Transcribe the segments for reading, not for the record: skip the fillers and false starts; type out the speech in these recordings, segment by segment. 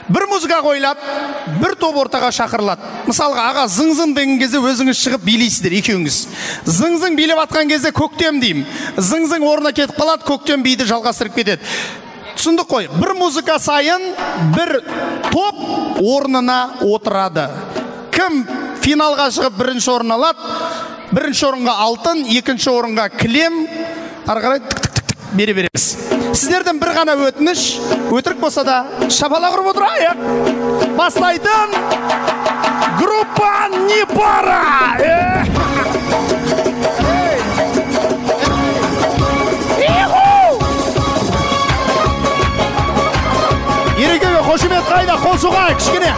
бір музыка қойылады, бір топ ортаға шақырылады. Мысалға, аға зың-зың деген кезде өзіңіз шығып билейсіздер екеуіңіз. Зың-зың билеп атқан кезде көктем деймін. Зың-зың орнына кетіп қалады, көктем биді жалғастырып кетеді. Түсіндік қой, бір музыка сайын бір топ орнына отырады. Кім финалға шығып бірінші орын алады, бірінші орынға алтын, екінші орынға кілем, ары қарай бере береміз. Сіздерден бір ғана өтініш, өтірік болса да шапалақ ұрып отырайық. Бастайтын группа не пара. Ерекеге қошемет қайда, қол соғайық кішкене.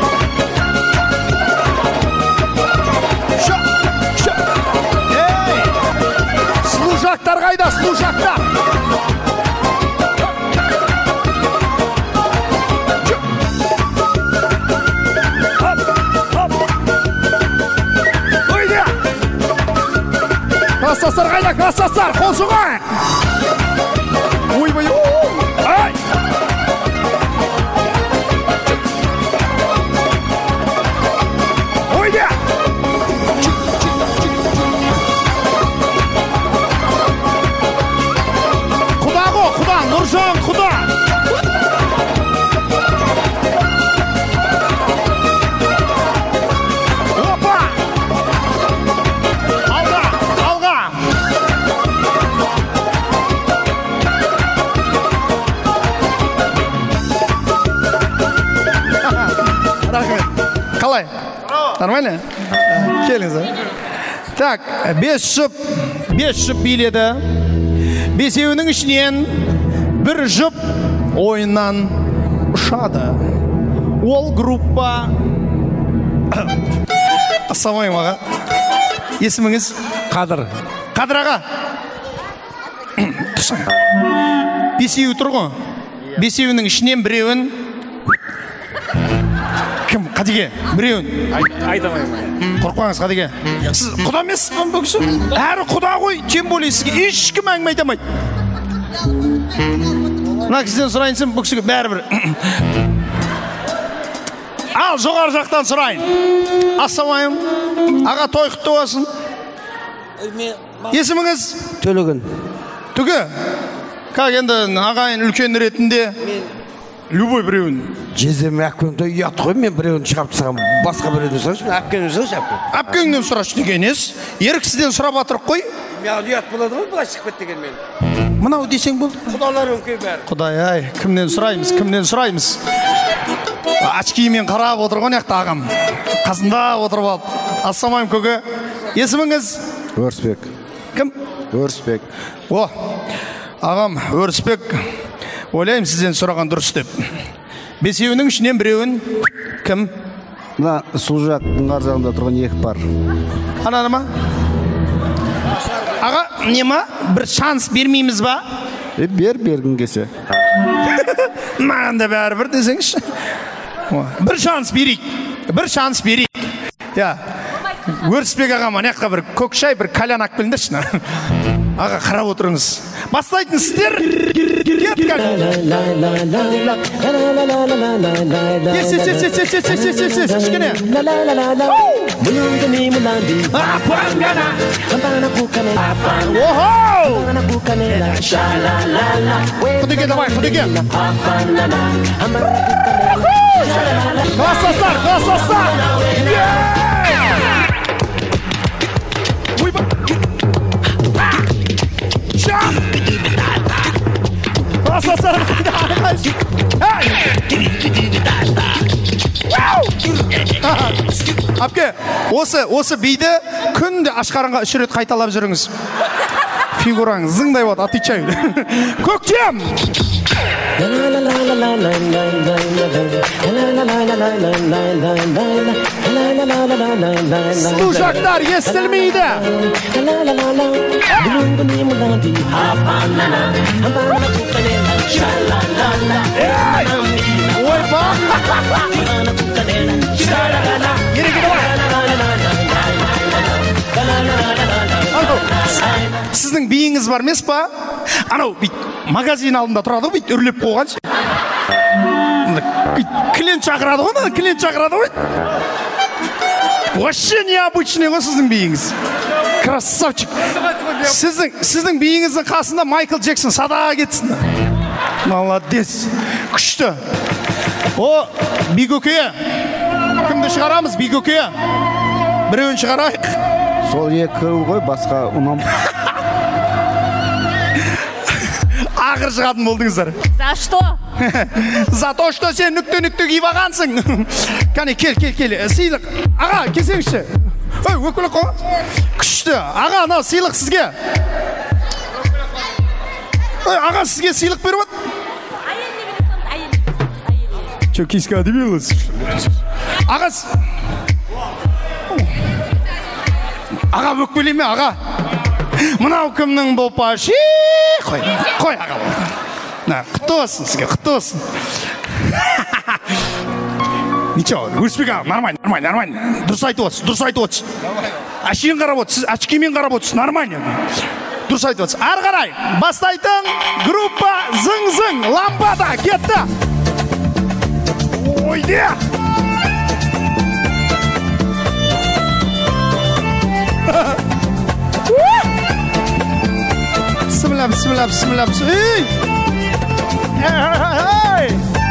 Служақтар қайда, служақтар. Классастар қайда, классастар, қол соғайық. Ой-бой, ай! Ойда! Құда ғой, құда, Нұржан, құда! Опа! Алға, алға! Рахмет. Қалай? Нормально? Келіңіз. Так, 5 жұп биледі. Бесеуінің ішінен бір жұп ойыннан ұшады. Ол группа... Ассаламайым аға. Есіміңіз? Қадыр. Қадыр аға. Бесеуі тұр ғой. Бесеуінің ішінен біреуін... Кім? Қадеге? Біреуін? Айтамайым. Қорқпаңыз Қадеге. Сіз құда емессіз бе бұл кісі? Әрі құда ғой, тем более сізге ешкім әңгіме айтамайды. Мына кісіден сұрайынсың, бұл кісіге бәрібір. Ал, жоғары жақтан сұрайын. Ассаламайым. Аға той құтты болсын. Есіміңіз? Төлеген. Түгі? Как енді ағайын үлкен ретінде любой біреуін? Жездем әпкемді ұят қой, мен біреуін шығап тысам, басқа біреуін сұрашы, әпкемді сұрашы, әпкем. Әпкемден сұрашы деген ес. Еріксізден сұрап атырық қой. Мен ұят болады ғой, бұлай шығып кетті деген мен. Мынау десең болды. Құдалар өңкей бәрі. Құдай ай, кімнен сұраймыз? Очкимен қарап отыр ғой неқті ағам. Қасында отырып алып. Ассаламайым көке. Есіміңіз? Өрісбек. Кім? Өрісбек. О, ағам Өрісбек. Ойлайым сізден сұраған дұрыс деп. Бесеуінің ішінен біреуін кім? Мына Сұлжақтың аржағында тұрған екі бар. Ананы ма? Аға, не ма? Бір шанс бермейміз ба? Бергін кесе. Маған да бәрі бір десеңші. Бір шанс берейік. Я, Өрісбек ағама неққа бір көк шай, бір калян ақ біліндерші. Аға, қарап отырыңыз. Бастайтын сіздер. Кішкене. Құдеге давай, құдеге. Классастар. Апке, осы биді күнде ашқарынға 3 рет қайталап жүріңіз. Фигураңыз зыңдай болады, отвечаю. Көктем! Служақтар естілмейді. Ойба! Сіздің биіңіз бар емес па? Анау магазин алдында тұрады ғой, үрлеп қойған. Клиент шақырады ғой, клиент шақырады ғой. Вообще необычный ғой сіздің биіңіз. Красавчик. Сіздің биіңіздің қасында Майкл Джексон садаға кетсін. Молодец. Күшті. О, Бигөке. Кімді шығарамыз, Бигөке? Біреуін шығарайық. Сол екі ғой, басқа ұнам. Ақыр шығатын болдыңыздар. За что? За то, что сен нүкте киіп алғансың. Кәне, кел. Сыйлық. Аға, келсеңізші. Ой, өкілі қой. Күшті. Аға, анау сыйлық сізге. Ой, аға, сізге сыйлық беріп от. Че, киска адебеліз. Аға, өкпелеме, аға. Мынау кімнің болпашы? Қой, аға. Құтты olsun сізге, құтты olsun. Ничего, өріспек аға, нормально. Дұрыс айтып отырсыз. Ашиын қарап отырсыз, очкимен қарап отырсыз, нормально. Дұрыс айтып отырсыз. Ары қарай, бастайтын группа зың-зың, лампада, кетті. Ойде! Bismillah. Ей!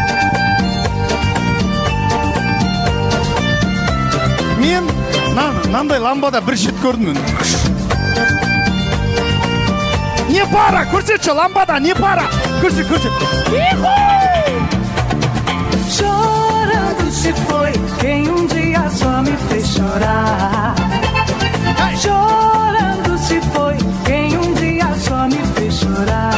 Мен мынандай ламбада бір жет көрдім. Не пара, көрсетші ламбада, не пара. Көрсет. Chorando se foi quem dia só me fez chorar. Chorando se foi quem dia só me fez chorar.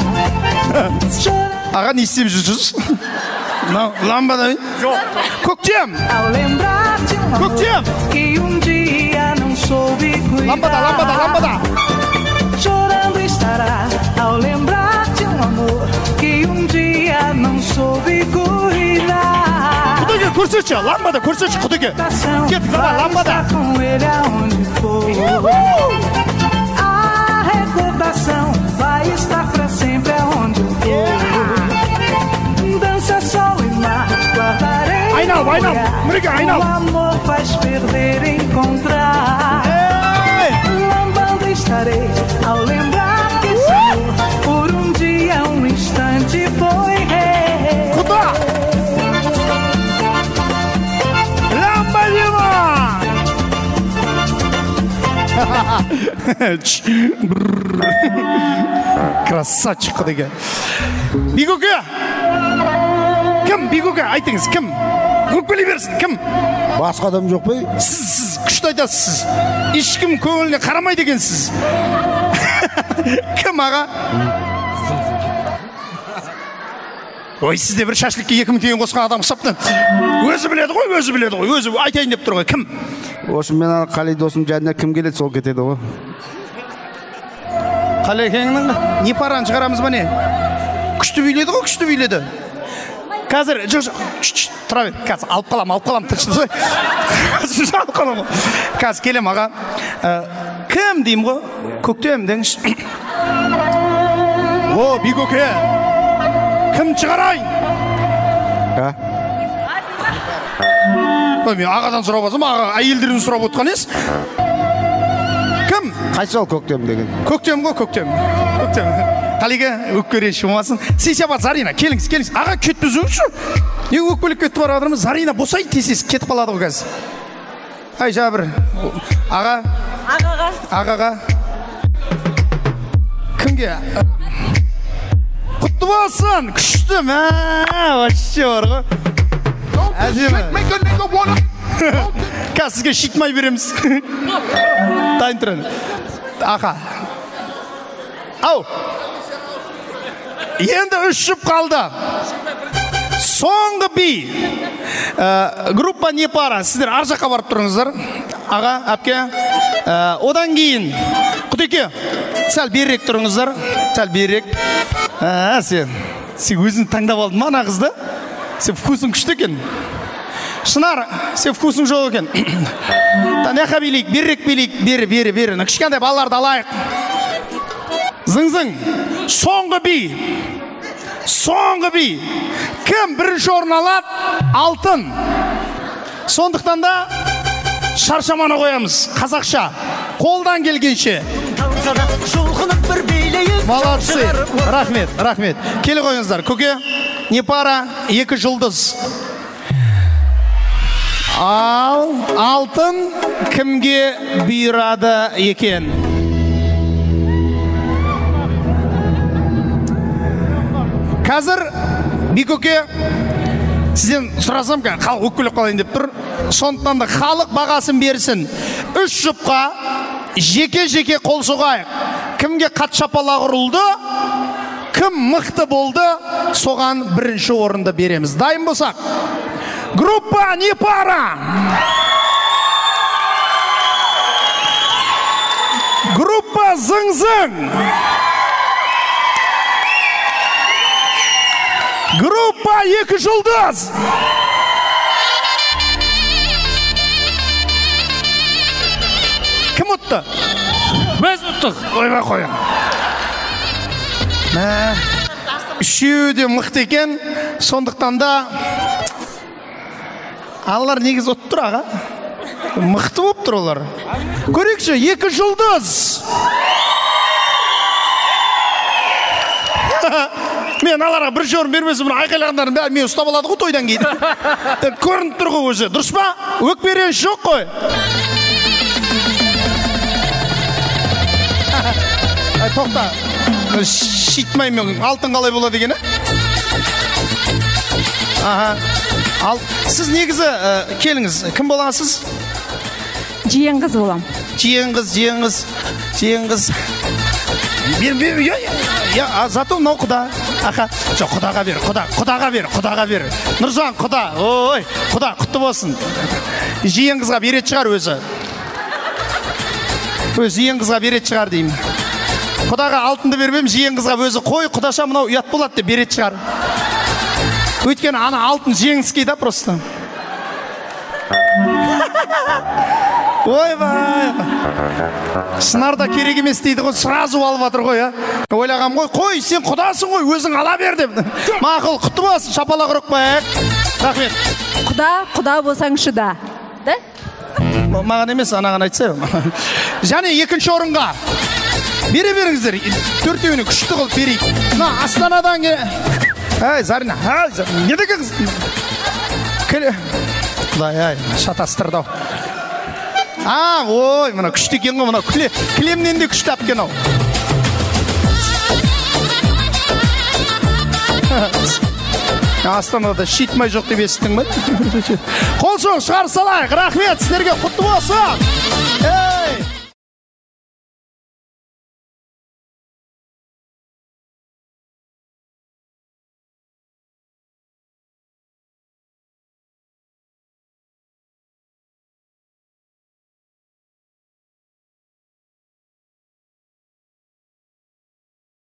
Аға, не істеп жүрсіз? Ламбада. Көктем. Ao lembrar de amor que dia não soube cuidar. Ламбада. Chorando estará ao lembrar de amor que dia não soube cuidar. Құдеге көрсетші, ламбада көрсетші, құдеге. Кет, ламбада. Com ele aonde for. A recordação vai estar pra sempre aonde eu for. Dança sol e mar, guardarei. I know. O amor faz perder e encontrar. Lambando estarei ao lembrar que esse amor por dia, instante foi rei. Красавчик құдеге. Бигөке! Кім Бигөке? Айтыңыз, кім? Өкпелей берсін, кім? Басқа адам жоқ па? Сіз күшті айтасыз. Ешкім көңіліне қарамайды екенсіз. Кім аға? Ой, сізде бір шашлыкке 2000 теңге қосқан адам ұқсаптан. Өзі біледі ғой, өзі айтайын деп тұр ғой, кім? Осы мен Қали досым жанына кім келеді, сол кетеді ғой. Қали екеніңнің не параны шығарамыз ба не? Күшті биледі. Қазір, тұра бер, қазір алып қалам, тыршты. Қазір келем аға. Кім деймін ғой? Көктем деңіз. О, Бигөке! Кім шығарайын? Мен ағадан сұрап азым, аға әйелдерін сұрап отқан ес? Кім? Қайсы ол көктем деген? Көктем ғой, көктем. Қалиге өккереші болмасын. Сейсябат, Зарина, келіңіз. Аға кетті үзіңізші. Не өкпелік кетті бар адырымыз? Зарина, босай тесес, кетіп қалады ғой қазір. Ай, жабір. Ағаға. Кімге? Құтты болсын, күшті, вообще бар ғой. Әзімі. Қазір сізге шитмай береміз. Дайын тұрын. Аға. Ау. Енді 3 жұп қалды. Соңғы би. Группа не пара. Сіздер ар жаққа барып тұрыңыздар. Аға, әпке. Одан кейін. Құтеке, сәл берірек тұрыңыздар. Сәл берірек. Сен өзін таңдап алдың ма ана қызды? Сен вкусың күшті екен. Шынар, сен вкусың жоқ екен. Тәнеқа билейік, берірек билейік. Бері. Кішкентай балаларды алайық. Зың-зың. Соңғы би. кім бірінші орын алады? Алтын. Сондықтан да шаршаманы қоямыз. Қазақша, қолдан келгенше. Молодцы. Рахмет, рахмет. Келе қойыңыздар. Көке, не пара, 2 жұлдыз. Ал алтын кімге бұйырады екен? Қазір Бекөке сізден сұрасам ка, халық өкіліп қалайын деп тұр. Сондықтан да халық бағасын берсін. 3 жұпқа жеке-жеке қол соғайық. Кімге қат шапалақ ұрылды, кім мықты болды, соған бірінші орынды береміз. Дайын болсақ. Группа не пара. Группа зың-зың. Группа 2 жұлдыз. Кім ұтты? Біз ұттық. Ойба қоя. Үшеуі де мықты екен. Сондықтан да алар негіз ұттыр аға. Мықты болып тұр олар. Көрейікші, 2 жұлдыз. Мен аларға бірінші орын бермесім, айқайлағандарын бәрі мен ұстап алады ғой тойдан кейін. Көрініп тұр ғой өзі. Дұрыс па? Өкперен жоқ қой. Тоқта. Шитмаймен алтын қалай болады деген, Ал сіз негізі келіңіз. Кім боласыз? Жиенқыз болам. Жиенқыз. Зато мынау құда. Жоқ, құдаға бер. Нұржан, құда. Ой, құда, құтты болсын. Жиенқызға берет шығар өзі. Жиенқызға берет шығар деймін. Құдаға алтынды бермем, жиенқызға өзі қой, құдаша мынау ұят болады деп берет шығар. Өйткені ана алтын жеңіске да просто. Ойбай. Шынарда керек емес дейді ғой, сразу алып жатыр ғой, Ойлағам ғой, қой, сен құдасың ғой, өзің ала бер деп. Мақұл, құтты болсын, шапалақ ұрып қояйық. Рахмет. Құда болсаңшы да. Да? Маған емес, анаған айтса. Және 2-ші орынға бере беріңіздер. 4-еуіне күшті қылып берейік. Астанадан Зарина, не деге қыз? Құдай, шатастырды. Ой, мұна күшті екен ғой, мұна кілемнен де күшті апкен ау. Астанада шитмай жоқ деп естің бі? Қол соң шығар салайық, рахмет, сіздерге құтты болсын.